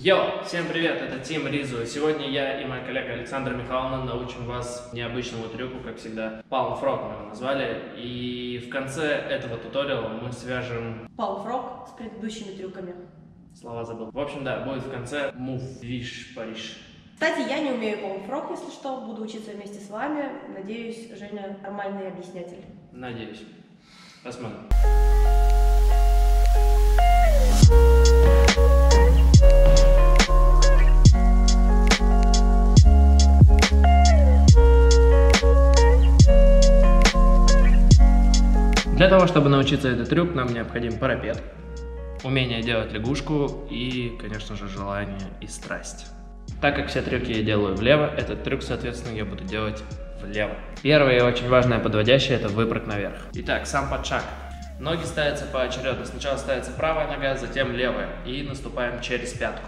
Йоу! Всем привет, это Тим Ризу. Сегодня я и моя коллега Александра Михайловна научим вас необычному трюку, как всегда. Palm Frog мы его назвали. И в конце этого туториала мы свяжем Palm Frog с предыдущими трюками. Слова забыл. В общем, да, будет в конце move, движ, Париж. Кстати, я не умею Palm Frog, если что, буду учиться вместе с вами. Надеюсь, Женя нормальный объяснятель. Надеюсь. Посмотрим. Для того, чтобы научиться этот трюк, нам необходим парапет, умение делать лягушку и, конечно же, желание и страсть. Так как все трюки я делаю влево, этот трюк, соответственно, я буду делать влево. Первое и очень важное подводящее – это выпрыг наверх. Итак, сам подшаг. Ноги ставятся поочередно. Сначала ставится правая нога, затем левая. И наступаем через пятку.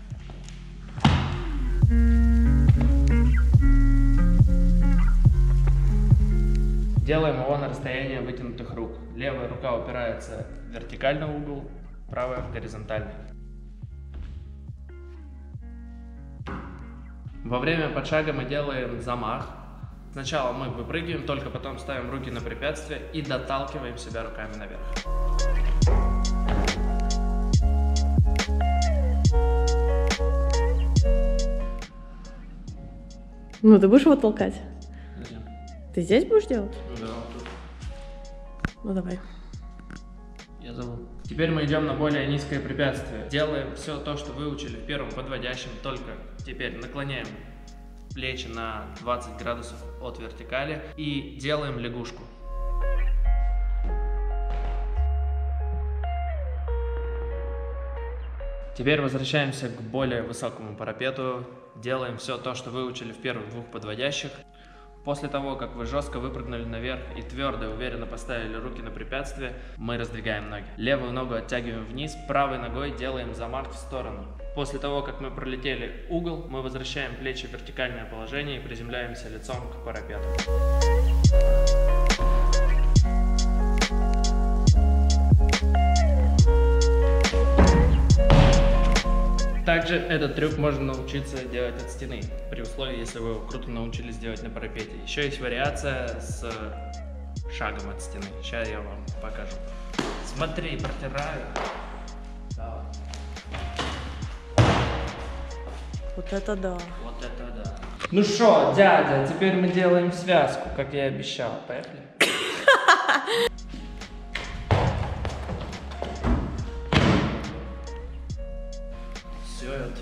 Делаем его на расстоянии вытянутых рук. Левая рука упирается в вертикальный угол, правая в горизонтальный. Во время подшага мы делаем замах. Сначала мы выпрыгиваем, только потом ставим руки на препятствие и доталкиваем себя руками наверх. Ну, ты будешь его толкать? Зачем? Ты здесь будешь делать? Да, вот тут. Ну, давай. Я забыл. Теперь мы идем на более низкое препятствие. Делаем все то, что выучили в первом подводящем, только теперь наклоняем плечи на 20 градусов от вертикали и делаем лягушку. Теперь возвращаемся к более высокому парапету. Делаем все то, что выучили в первых двух подводящих. После того, как вы жестко выпрыгнули наверх и твердо и уверенно поставили руки на препятствие, мы раздвигаем ноги. Левую ногу оттягиваем вниз, правой ногой делаем замах в сторону. После того, как мы пролетели угол, мы возвращаем плечи в вертикальное положение и приземляемся лицом к парапету. Также этот трюк можно научиться делать от стены, при условии, если вы его круто научились делать на парапете. Еще есть вариация с шагом от стены. Сейчас я вам покажу. Смотри, протираю. Давай. Вот это да. Вот это да. Ну что, дядя, теперь мы делаем связку, как я и обещал. Поехали? Все это.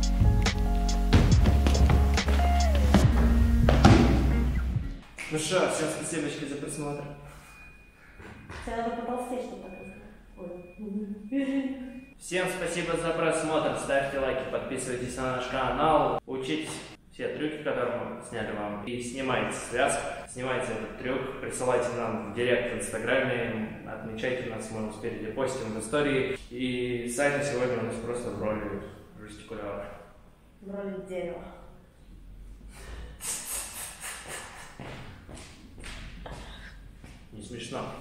Ну что, всем спасибо за просмотр. Тебе надо потолстеть, чтобы так рассказать. Всем спасибо за просмотр, ставьте лайки, подписывайтесь на наш канал, учитесь все трюки, которые мы сняли вам, и снимайте связку, снимайте этот трюк, присылайте нам в директ в инстаграме, отмечайте нас, мы успели постим в истории, и Саня сегодня у нас просто в роли жестикулера. В роли дерева. Не смешно.